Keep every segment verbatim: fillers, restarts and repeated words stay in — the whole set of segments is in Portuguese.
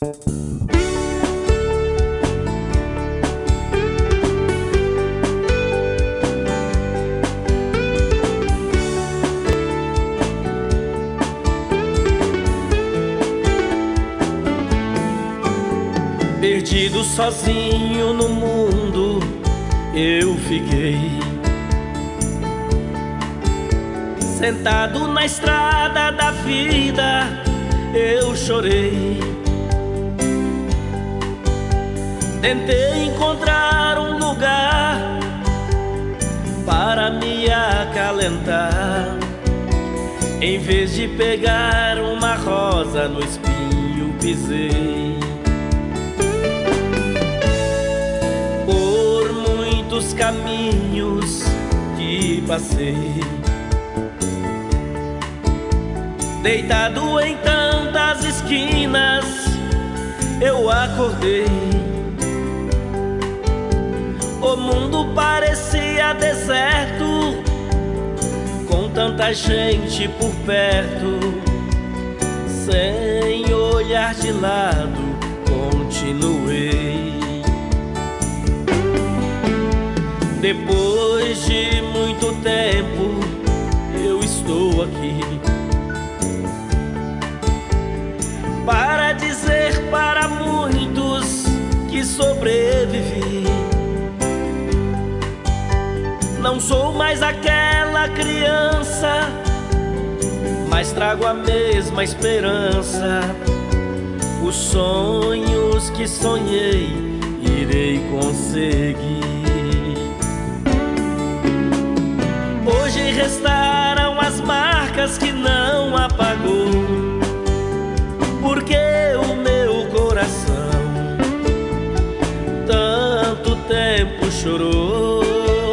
Perdido sozinho no mundo eu fiquei, sentado na estrada da vida eu chorei. Tentei encontrar um lugar para me acalentar, em vez de pegar uma rosa no espinho pisei. Por muitos caminhos que passei, deitado em tantas esquinas, eu acordei. O mundo parecia deserto, com tanta gente por perto. Sem olhar de lado, continuei. Depois de muito tempo, eu estou aqui para dizer para muitos que sobrevivi. Não sou mais aquela criança, mas trago a mesma esperança. Os sonhos que sonhei, irei conseguir. Hoje restaram as marcas que não apagou, porque o meu coração tanto tempo chorou.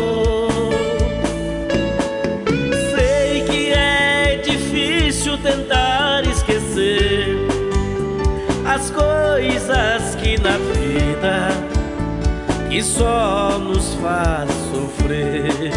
Sei que é difícil tentar esquecer as coisas que na vida que só nos faz sofrer.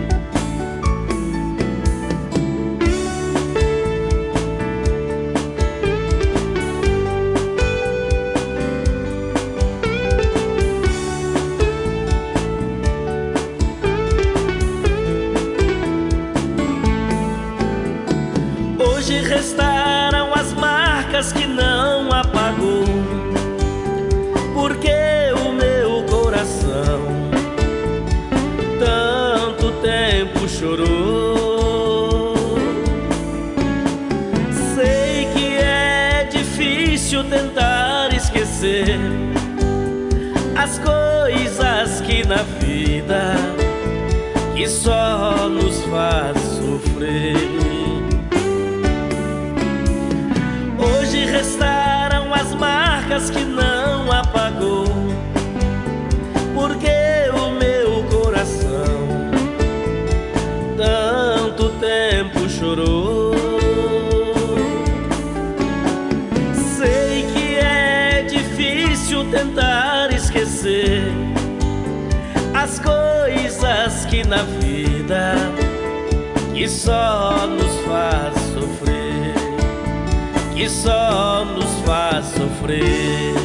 Hoje restaram as marcas que não apagou, porque o meu coração tanto tempo chorou. Sei que é difícil tentar esquecer as coisas que na vida que só nos faz sofrer. Hoje restaram as marcas que não apagou, porque o meu coração tanto tempo chorou. Sei que é difícil tentar esquecer as coisas que na vida que só nos faz sofrer, que só nos faz sofrer.